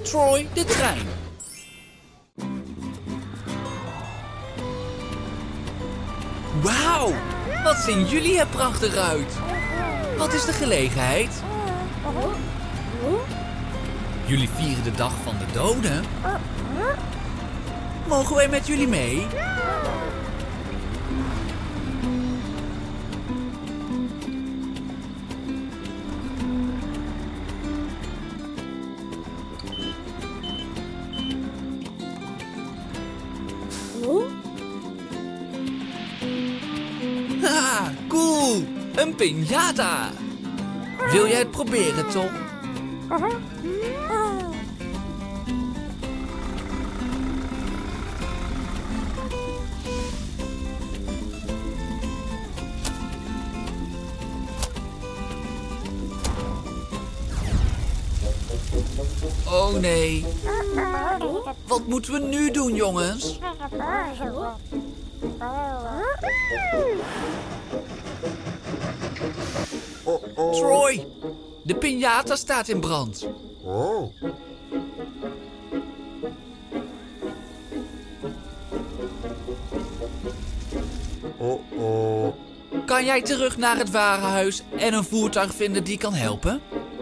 Troy de trein. Wauw, wat zien jullie er prachtig uit. Wat is de gelegenheid? Jullie vieren de dag van de doden? Mogen wij met jullie mee? Ha, cool! Een piñata! Wil jij het proberen, Tom? Oh nee. Wat moeten we nu doen, jongens? Troy, de piñata staat in brand. Kan jij terug naar het warenhuis en een voertuig vinden die kan helpen?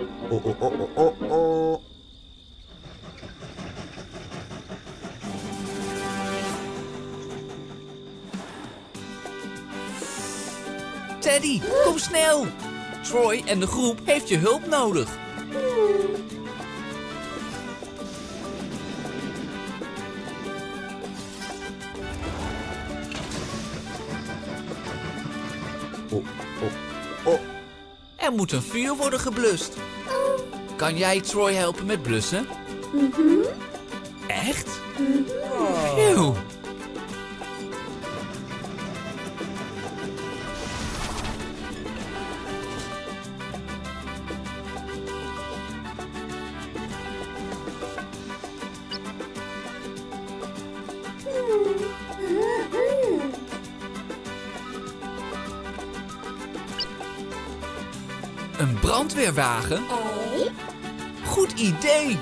Teddy, kom snel! Troy en de groep heeft je hulp nodig. Er moet een vuur worden geblust. Kan jij Troy helpen met blussen? Echt? Phew. Een brandweerwagen? Goed idee!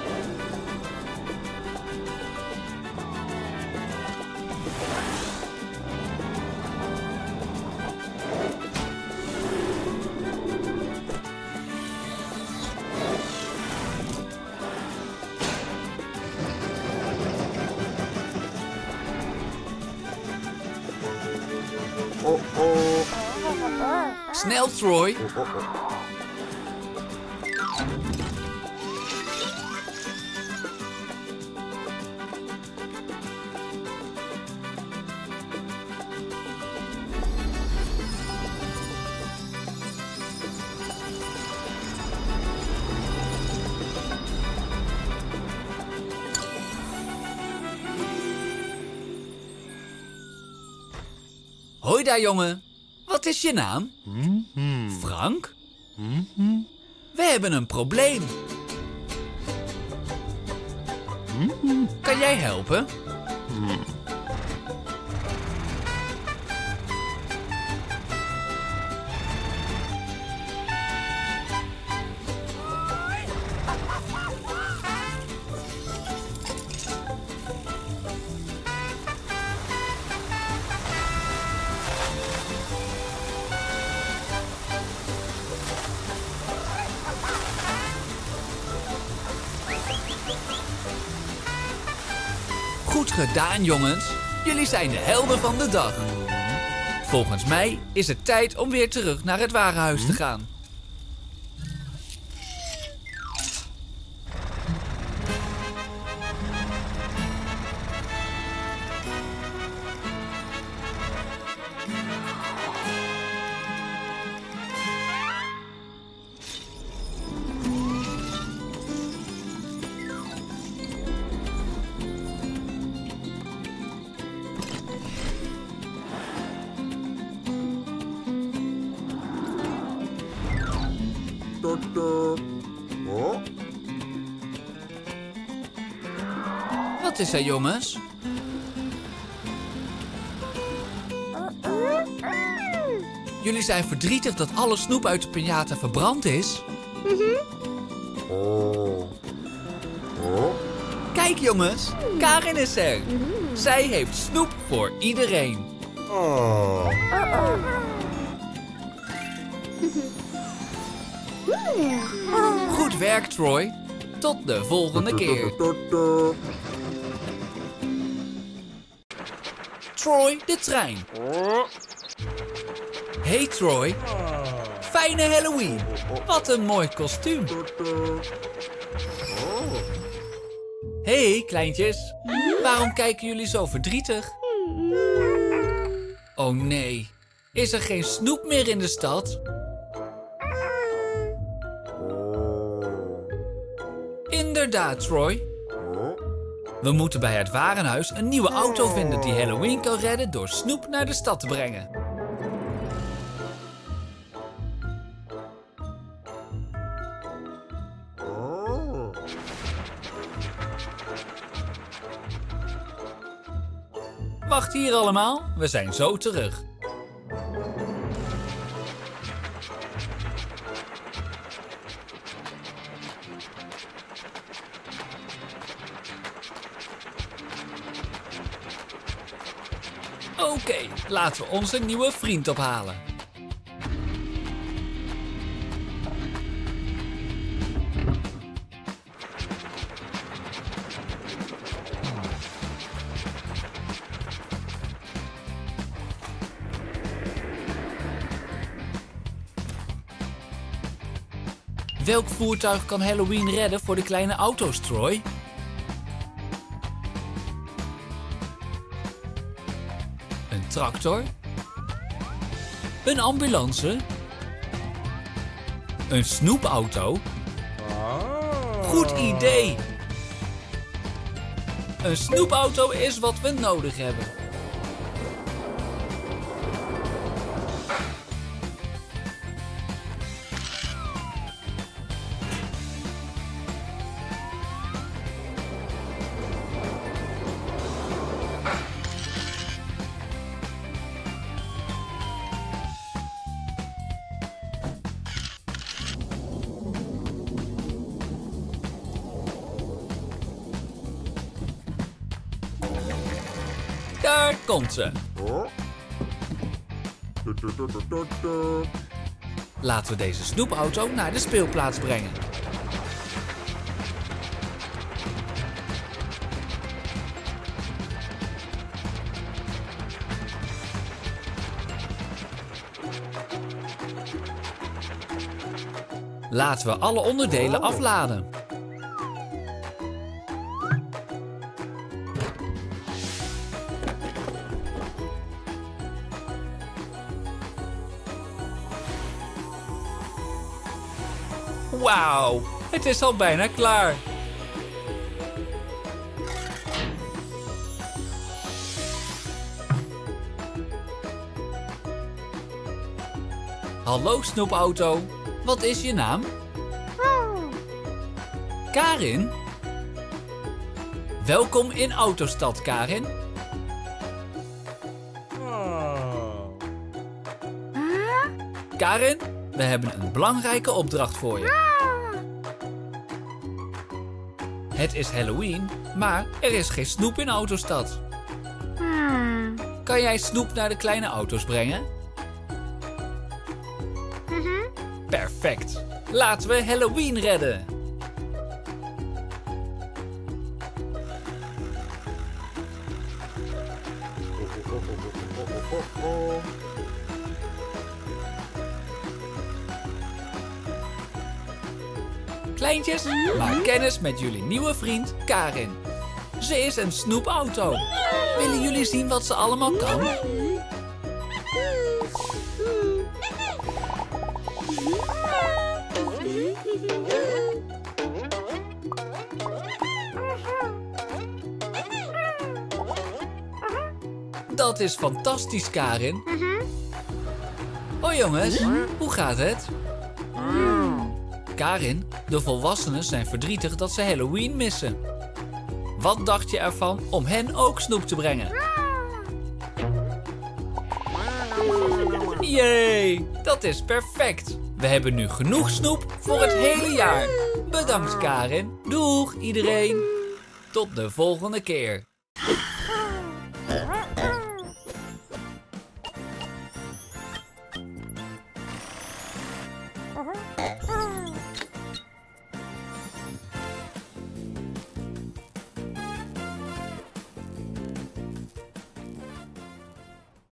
Snel, Troy! Hoi daar, jongen. Wat is je naam? Frank? We hebben een probleem. Kan jij helpen? Goed gedaan, jongens. Jullie zijn de helden van de dag. Volgens mij is het tijd om weer terug naar het warenhuis te gaan. Wat is er, jongens? Jullie zijn verdrietig dat alle snoep uit de piñata verbrand is? Kijk jongens, Karin is er. Zij heeft snoep voor iedereen. Goed werk, Troy. Tot de volgende keer. Troy, de trein. Hey Troy. Fijne Halloween. Wat een mooi kostuum. Hey kleintjes. Waarom kijken jullie zo verdrietig? Oh nee. Is er geen snoep meer in de stad? Inderdaad, Troy. We moeten bij het warenhuis een nieuwe auto vinden die Halloween kan redden door snoep naar de stad te brengen. Wacht hier allemaal, we zijn zo terug. Oké, laten we onze nieuwe vriend ophalen. Welk voertuig kan Halloween redden voor de kleine auto's, Troy? Een tractor? Een ambulance? Een snoepauto? Goed idee! Een snoepauto is wat we nodig hebben. Daar komt ze. Laten we deze snoepauto naar de speelplaats brengen. Laten we alle onderdelen afladen. Wauw, het is al bijna klaar. Hallo snoepauto, wat is je naam? Karin? Welkom in Autostad, Karin. Karin, we hebben een belangrijke opdracht voor je. Het is Halloween, maar er is geen snoep in Autostad. Kan jij snoep naar de kleine auto's brengen? Perfect. Laten we Halloween redden. Kleintjes, maak kennis met jullie nieuwe vriend Karin. Ze is een snoepauto. Willen jullie zien wat ze allemaal kan? Dat is fantastisch, Karin. Hoi jongens, hoe gaat het? Karin, de volwassenen zijn verdrietig dat ze Halloween missen. Wat dacht je ervan om hen ook snoep te brengen? Jee, dat is perfect. We hebben nu genoeg snoep voor het hele jaar. Bedankt Karin. Doeg iedereen. Tot de volgende keer.